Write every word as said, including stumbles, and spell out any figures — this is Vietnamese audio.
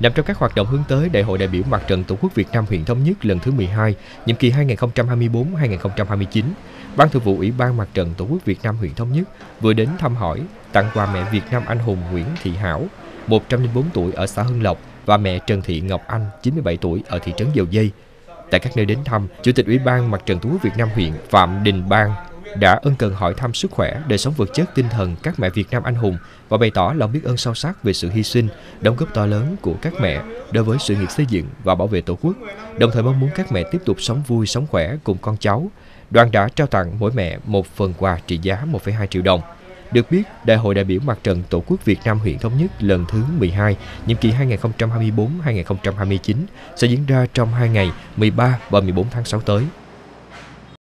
Nằm trong các hoạt động hướng tới Đại hội đại biểu Mặt trận Tổ quốc Việt Nam huyện Thống Nhất lần thứ mười hai, nhiệm kỳ hai nghìn không trăm hai mươi tư đến hai nghìn không trăm hai mươi chín, Ban Thường vụ Ủy ban Mặt trận Tổ quốc Việt Nam huyện Thống Nhất vừa đến thăm hỏi, tặng quà mẹ Việt Nam anh hùng Nguyễn Thị Hảo, một trăm lẻ bốn tuổi ở xã Hưng Lộc và mẹ Trần Thị Ngọc Anh, chín mươi bảy tuổi ở thị trấn Dầu Dây. Tại các nơi đến thăm, Chủ tịch Ủy ban Mặt trận Tổ quốc Việt Nam huyện Phạm Đình Bang đã ân cần hỏi thăm sức khỏe, đời sống vật chất, tinh thần các mẹ Việt Nam anh hùng và bày tỏ lòng biết ơn sâu sắc về sự hy sinh, đóng góp to lớn của các mẹ đối với sự nghiệp xây dựng và bảo vệ Tổ quốc. Đồng thời mong muốn các mẹ tiếp tục sống vui, sống khỏe cùng con cháu. Đoàn đã trao tặng mỗi mẹ một phần quà trị giá một phẩy hai triệu đồng. Được biết, Đại hội đại biểu Mặt trận Tổ quốc Việt Nam huyện Thống Nhất lần thứ mười hai, nhiệm kỳ hai nghìn không trăm hai mươi tư đến hai nghìn không trăm hai mươi chín sẽ diễn ra trong hai ngày mười ba và mười bốn tháng sáu tới.